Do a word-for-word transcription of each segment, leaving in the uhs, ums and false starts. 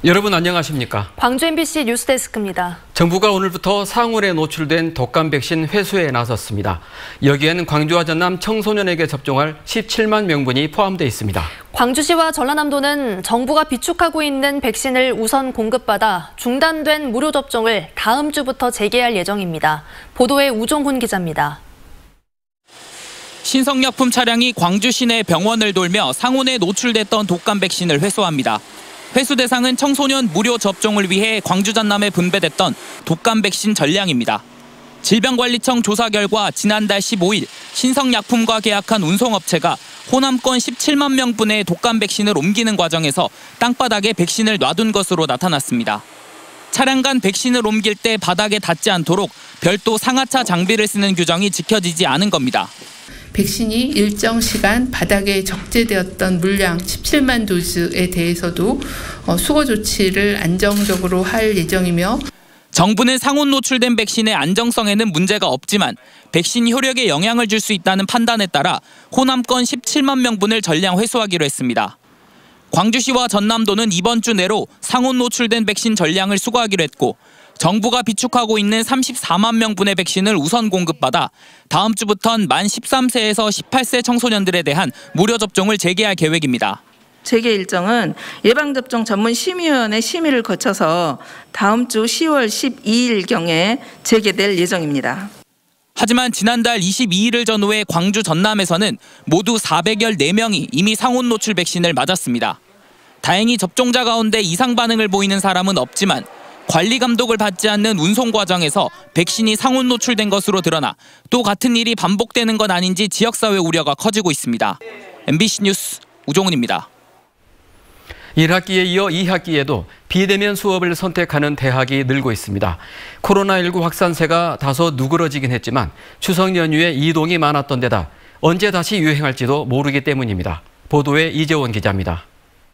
여러분 안녕하십니까? 광주 엠비씨 뉴스데스크입니다. 정부가 오늘부터 상온에 노출된 독감 백신 회수에 나섰습니다. 여기에는 광주와 전남 청소년에게 접종할 십칠만 명분이 포함되어 있습니다. 광주시와 전라남도는 정부가 비축하고 있는 백신을 우선 공급받아 중단된 무료 접종을 다음 주부터 재개할 예정입니다. 보도에 우종훈 기자입니다. 신성약품 차량이 광주 시내 병원을 돌며 상온에 노출됐던 독감 백신을 회수합니다. 회수 대상은 청소년 무료 접종을 위해 광주 전남에 분배됐던 독감 백신 전량입니다. 질병관리청 조사 결과 지난달 십오일 신성약품과 계약한 운송업체가 호남권 십칠만 명분의 독감 백신을 옮기는 과정에서 땅바닥에 백신을 놔둔 것으로 나타났습니다. 차량 간 백신을 옮길 때 바닥에 닿지 않도록 별도 상하차 장비를 쓰는 규정이 지켜지지 않은 겁니다. 백신이 일정 시간 바닥에 적재되었던 물량 십칠만 도즈에 대해서도 수거 조치를 안정적으로 할 예정이며 정부는 상온 노출된 백신의 안정성에는 문제가 없지만 백신 효력에 영향을 줄 수 있다는 판단에 따라 호남권 십칠만 명분을 전량 회수하기로 했습니다. 광주시와 전남도는 이번 주 내로 상온 노출된 백신 전량을 수거하기로 했고 정부가 비축하고 있는 삼십사만 명분의 백신을 우선 공급받아 다음 주부턴 만 십삼 세에서 십팔 세 청소년들에 대한 무료 접종을 재개할 계획입니다. 재개 일정은 예방접종 전문심의위원회 심의를 거쳐서 다음 주 시월 십이일경에 재개될 예정입니다. 하지만 지난달 이십이일을 전후해 광주 전남에서는 모두 사백십사 명이 이미 상온 노출 백신을 맞았습니다. 다행히 접종자 가운데 이상 반응을 보이는 사람은 없지만 관리 감독을 받지 않는 운송 과정에서 백신이 상온 노출된 것으로 드러나 또 같은 일이 반복되는 건 아닌지 지역사회 우려가 커지고 있습니다. 엠비씨 뉴스 우종훈입니다. 일 학기에 이어 이 학기에도 비대면 수업을 선택하는 대학이 늘고 있습니다. 코로나십구 확산세가 다소 누그러지긴 했지만 추석 연휴에 이동이 많았던 데다 언제 다시 유행할지도 모르기 때문입니다. 보도에 이재원 기자입니다.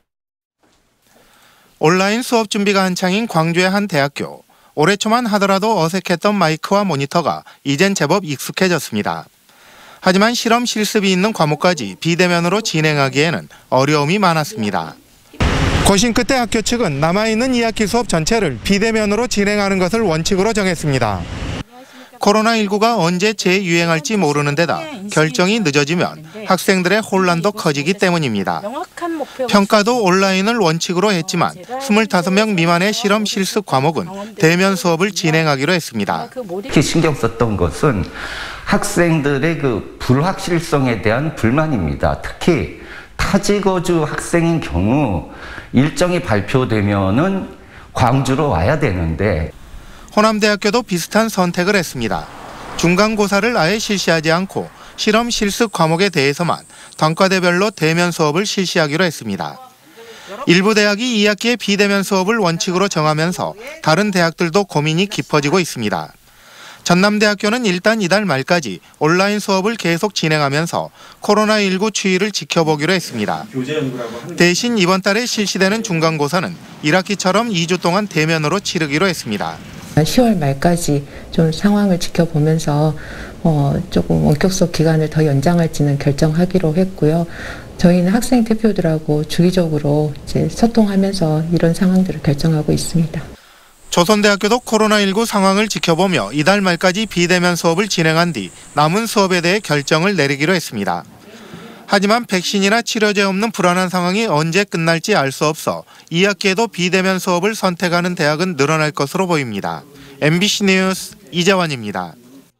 온라인 수업 준비가 한창인 광주의 한 대학교. 올해 초만 하더라도 어색했던 마이크와 모니터가 이젠 제법 익숙해졌습니다. 하지만 실험 실습이 있는 과목까지 비대면으로 진행하기에는 어려움이 많았습니다. 고심 끝에 학교 측은 남아있는 이 학기 수업 전체를 비대면으로 진행하는 것을 원칙으로 정했습니다. 코로나십구가 언제 재유행할지 모르는 데다 결정이 늦어지면 학생들의 혼란도 커지기 때문입니다. 평가도 온라인을 원칙으로 했지만 스물다섯 명 미만의 실험 실습 과목은 대면 수업을 진행하기로 했습니다. 특히 신경 썼던 것은 학생들의 그 불확실성에 대한 불만입니다. 특히 타지거주 학생인 경우 일정이 발표되면은 광주로 와야 되는데 호남대학교도 비슷한 선택을 했습니다. 중간고사를 아예 실시하지 않고 실험 실습 과목에 대해서만 단과대별로 대면 수업을 실시하기로 했습니다. 일부 대학이 이 학기에 비대면 수업을 원칙으로 정하면서 다른 대학들도 고민이 깊어지고 있습니다. 전남대학교는 일단 이달 말까지 온라인 수업을 계속 진행하면서 코로나십구 추이를 지켜보기로 했습니다. 대신 이번 달에 실시되는 중간고사는 일 학기처럼 이 주 동안 대면으로 치르기로 했습니다. 시월 말까지 좀 상황을 지켜보면서 어, 조금 원격 수업 기간을 더 연장할지는 결정하기로 했고요. 저희는 학생 대표들하고 주기적으로 이제 소통하면서 이런 상황들을 결정하고 있습니다. 조선대학교도 코로나십구 상황을 지켜보며 이달 말까지 비대면 수업을 진행한 뒤 남은 수업에 대해 결정을 내리기로 했습니다. 하지만 백신이나 치료제 없는 불안한 상황이 언제 끝날지 알 수 없어 이 학기에도 비대면 수업을 선택하는 대학은 늘어날 것으로 보입니다. 엠비씨 뉴스 이재원입니다.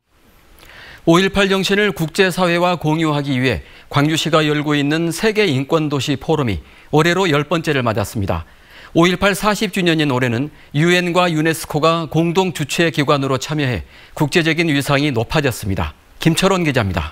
오일팔 정신을 국제사회와 공유하기 위해 광주시가 열고 있는 세계 인권도시 포럼이 올해로 열 번째를 맞았습니다. 오일팔 사십 주년인 올해는 유엔과 유네스코가 공동 주최 기관으로 참여해 국제적인 위상이 높아졌습니다. 김철원 기자입니다.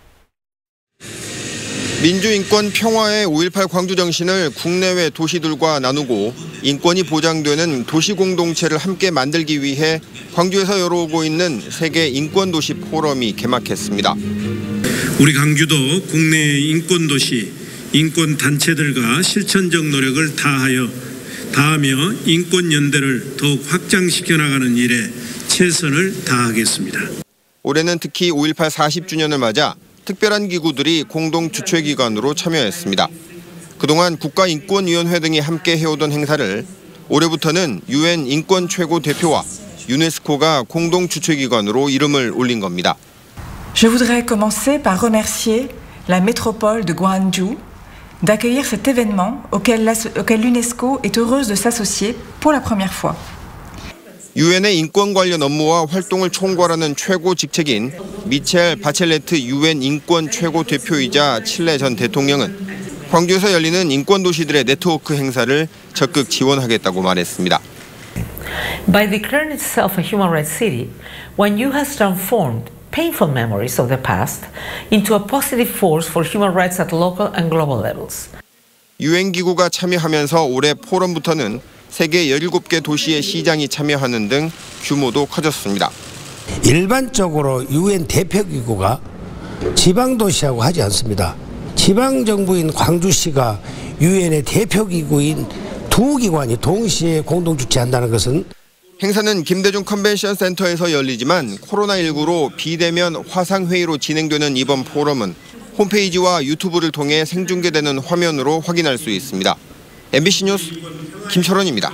민주인권 평화의 오일팔 광주 정신을 국내외 도시들과 나누고 인권이 보장되는 도시 공동체를 함께 만들기 위해 광주에서 열어오고 있는 세계 인권도시 포럼이 개막했습니다. 우리 광주도 국내 인권도시, 인권단체들과 실천적 노력을 다하여 다하며 인권연대를 더욱 확장시켜 나가는 일에 최선을 다하겠습니다. 올해는 특히 오일팔 사십 주년을 맞아 특별한 기구들이 공동 주최기관으로 참여했습니다. 그동안 국가인권위원회 등이 함께 해오던 행사를 올해부터는 유엔 인권 최고 대표와 유네스코가 공동 주최기관으로 이름을 올린 겁니다. Je voudrais commencer par remercier la métropole de Gwangju d'accueillir cet événement auquel l'UNESCO est heureuse de s'associer pour la première fois. 유엔의 인권 관련 업무와 활동을 총괄하는 최고 직책인 미첼 바첼레트 유엔 인권 최고 대표이자 칠레 전 대통령은 광주에서 열리는 인권 도시들의 네트워크 행사를 적극 지원하겠다고 말했습니다. By declaring itself a human rights city, Gwangju has transformed painful memories of the past into a positive force for human rights at local and global levels. 유엔 기구가 참여하면서 올해 포럼부터는 세계 열일곱 개 도시의 시장이 참여하는 등 규모도 커졌습니다. 일반적으로 유엔 대표기구가 지방도시하고 하지 않습니다. 지방정부인 광주시가 유엔의 대표기구인 두 기관이 동시에 공동 주최한다는 것은 행사는 김대중 컨벤션 센터에서 열리지만 코로나십구로 비대면 화상회의로 진행되는 이번 포럼은 홈페이지와 유튜브를 통해 생중계되는 화면으로 확인할 수 있습니다. 엠비씨 뉴스 김철원입니다.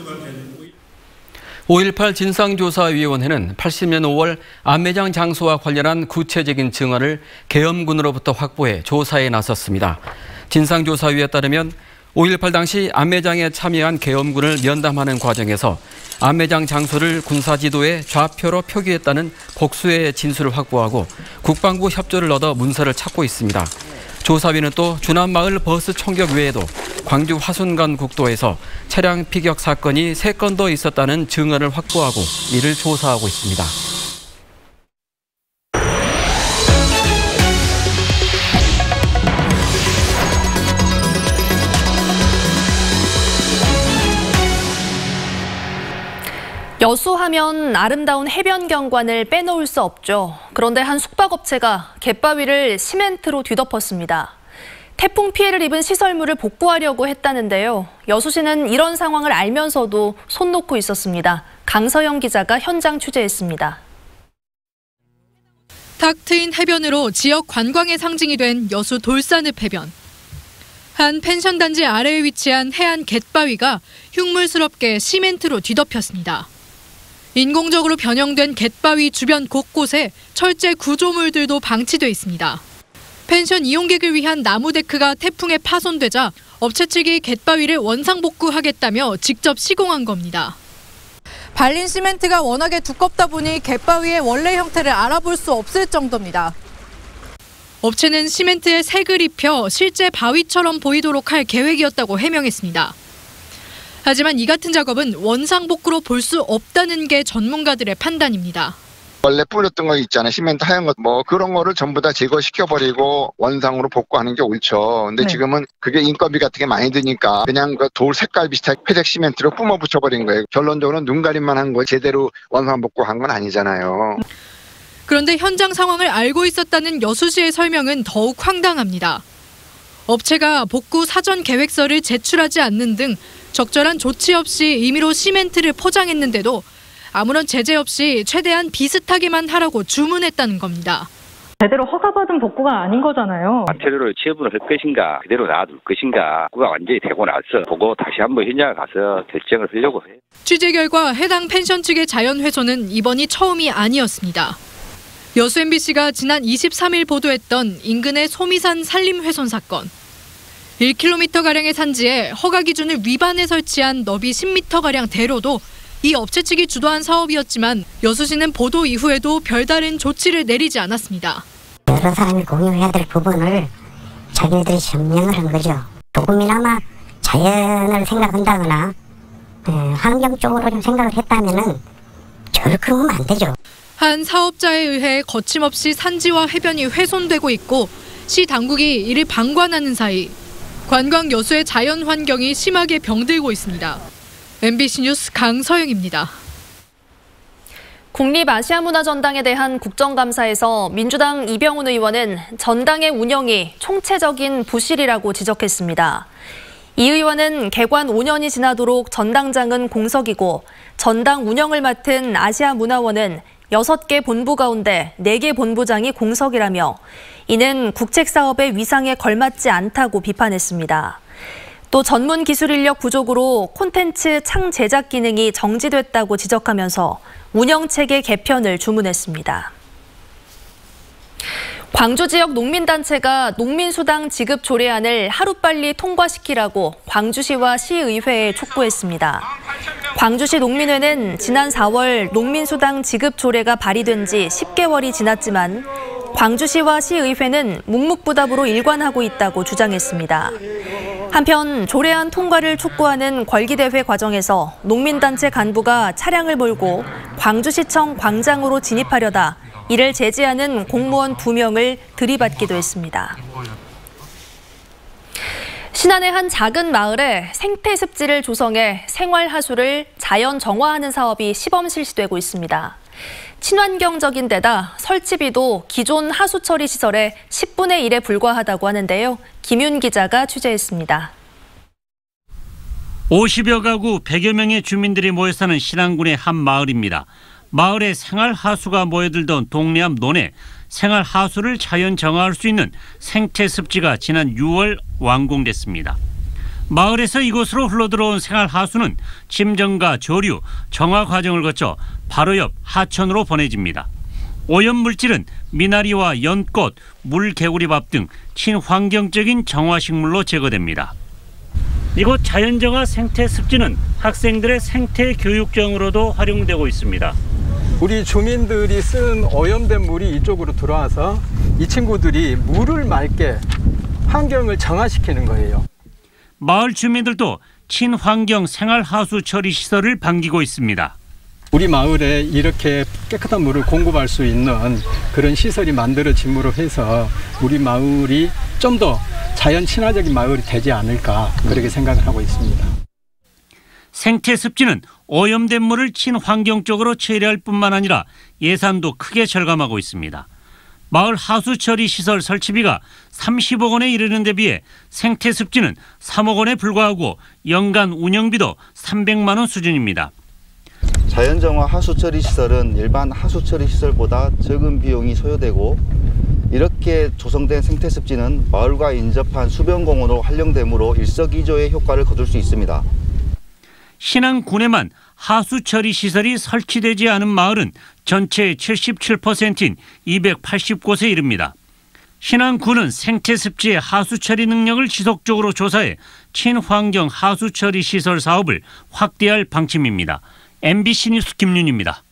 오일팔 진상조사위원회는 팔십 년 오월 안매장 장소와 관련한 구체적인 증언을 계엄군으로부터 확보해 조사에 나섰습니다. 진상조사위에 따르면 오일팔 당시 안매장에 참여한 계엄군을 면담하는 과정에서 안매장 장소를 군사지도에 좌표로 표기했다는 복수의 진술을 확보하고 국방부 협조를 얻어 문서를 찾고 있습니다. 조사위는 또 주남마을 버스 총격 외에도 광주 화순간 국도에서 차량 피격 사건이 세 건 더 있었다는 증언을 확보하고 이를 조사하고 있습니다. 여수하면 아름다운 해변 경관을 빼놓을 수 없죠. 그런데 한 숙박업체가 갯바위를 시멘트로 뒤덮었습니다. 태풍 피해를 입은 시설물을 복구하려고 했다는데요. 여수시는 이런 상황을 알면서도 손 놓고 있었습니다. 강서영 기자가 현장 취재했습니다. 탁 트인 해변으로 지역 관광의 상징이 된 여수 돌산읍 해변. 한 펜션 단지 아래에 위치한 해안 갯바위가 흉물스럽게 시멘트로 뒤덮였습니다. 인공적으로 변형된 갯바위 주변 곳곳에 철제 구조물들도 방치돼 있습니다. 펜션 이용객을 위한 나무 데크가 태풍에 파손되자 업체 측이 갯바위를 원상복구하겠다며 직접 시공한 겁니다. 발린 시멘트가 워낙에 두껍다 보니 갯바위의 원래 형태를 알아볼 수 없을 정도입니다. 업체는 시멘트에 색을 입혀 실제 바위처럼 보이도록 할 계획이었다고 해명했습니다. 하지만 이 같은 작업은 원상복구로 볼 수 없다는 게 전문가들의 판단입니다. 원래 뿌렸던 거 있잖아요. 시멘트 하얀 거 뭐 그런 거를 전부 다 제거시켜버리고 원상으로 복구하는 게 옳죠. 근데 네. 지금은 그게 인건비 같은 게 많이 드니까 그냥 그 돌 색깔 비슷하게 회색 시멘트로 뿜어 붙여버린 거예요. 결론적으로는 눈 가림만 한 거 제대로 원상복구한 건 아니잖아요. 그런데 현장 상황을 알고 있었다는 여수시의 설명은 더욱 황당합니다. 업체가 복구 사전 계획서를 제출하지 않는 등 적절한 조치 없이 임의로 시멘트를 포장했는데도 아무런 제재 없이 최대한 비슷하게만 하라고 주문했다는 겁니다. 제대로 허가받은 복구가 아닌 거잖아요. 마테리얼을 취업을 할 것인가 그대로 놔둘 것인가 복구가 완전히 되고 나서 보고 다시 한번 현장에 가서 결정을 하려고 해요. 취재 결과 해당 펜션 측의 자연 훼손은 이번이 처음이 아니었습니다. 여수 엠비씨가 지난 이십삼 일 보도했던 인근의 소미산 산림 훼손 사건. 일 킬로미터가량의 산지에 허가 기준을 위반해 설치한 너비 십 미터가량 대로도 이 업체 측이 주도한 사업이었지만 여수시는 보도 이후에도 별다른 조치를 내리지 않았습니다. 여러 사람이 공유해야 될 부분을 자기들이 점령을 한 거죠. 조금이나마 자연을 생각한다거나 환경 쪽으로 좀 생각을 했다면은 저를 그러면 안 되죠. 한 사업자에 의해 거침없이 산지와 해변이 훼손되고 있고 시 당국이 이를 방관하는 사이 관광 여수의 자연 환경이 심하게 병들고 있습니다. 엠비씨 뉴스 강서영입니다. 국립아시아문화전당에 대한 국정감사에서 민주당 이병훈 의원은 전당의 운영이 총체적인 부실이라고 지적했습니다. 이 의원은 개관 오 년이 지나도록 전당장은 공석이고 전당 운영을 맡은 아시아문화원은 여섯 개 본부 가운데 네 개 본부장이 공석이라며 이는 국책사업의 위상에 걸맞지 않다고 비판했습니다. 또 전문 기술 인력 부족으로 콘텐츠 창 제작 기능이 정지됐다고 지적하면서 운영체계 개편을 주문했습니다. 광주 지역 농민단체가 농민수당 지급 조례안을 하루빨리 통과시키라고 광주시와 시의회에 촉구했습니다. 광주시 농민회는 지난 사월 농민수당 지급 조례가 발의된 지 십 개월이 지났지만 광주시와 시의회는 묵묵부답으로 일관하고 있다고 주장했습니다. 한편 조례안 통과를 촉구하는 걸기대회 과정에서 농민단체 간부가 차량을 몰고 광주시청 광장으로 진입하려다 이를 제지하는 공무원 두 명을 들이받기도 했습니다. 신안의 한 작은 마을에 생태습지를 조성해 생활하수를 자연 정화하는 사업이 시범 실시되고 있습니다. 친환경적인 데다 설치비도 기존 하수처리 시설의 십분의 일에 불과하다고 하는데요. 김윤 기자가 취재했습니다. 오십여 가구 백여 명의 주민들이 모여 사는 신안군의 한 마을입니다. 마을에 생활하수가 모여들던 동네 앞 논에 생활하수를 자연 정화할 수 있는 생태습지가 지난 유월 완공됐습니다. 마을에서 이곳으로 흘러들어온 생활하수는 침정과 조류, 정화 과정을 거쳐 바로 옆 하천으로 보내집니다. 오염물질은 미나리와 연꽃, 물개구리밥 등 친환경적인 정화식물로 제거됩니다. 이곳 자연정화 생태습지는 학생들의 생태교육장으로도 활용되고 있습니다. 우리 주민들이 쓴 오염된 물이 이쪽으로 들어와서 이 친구들이 물을 맑게 환경을 정화시키는 거예요. 마을 주민들도 친환경 생활하수 처리 시설을 반기고 있습니다. 우리 마을에 이렇게 깨끗한 물을 공급할 수 있는 그런 시설이 만들어짐으로 해서 우리 마을이 좀 더 자연 친화적인 마을이 되지 않을까 그렇게 생각을 하고 있습니다. 생태습지는 오염된 물을 친환경적으로 처리할 뿐만 아니라 예산도 크게 절감하고 있습니다. 마을 하수처리 시설 설치비가 삼십억 원에 이르는 데 비해 생태습지는 삼억 원에 불과하고 연간 운영비도 삼백만 원 수준입니다. 자연정화 하수처리 시설은 일반 하수처리 시설보다 적은 비용이 소요되고 이렇게 조성된 생태습지는 마을과 인접한 수변공원으로 활용되므로 일석이조의 효과를 거둘 수 있습니다. 신안군에만 하수처리 시설이 설치되지 않은 마을은 전체의 칠십칠 퍼센트인 이백팔십 곳에 이릅니다. 신안군은 생태습지의 하수처리 능력을 지속적으로 조사해 친환경 하수처리 시설 사업을 확대할 방침입니다. 엠비씨 뉴스 김윤입니다.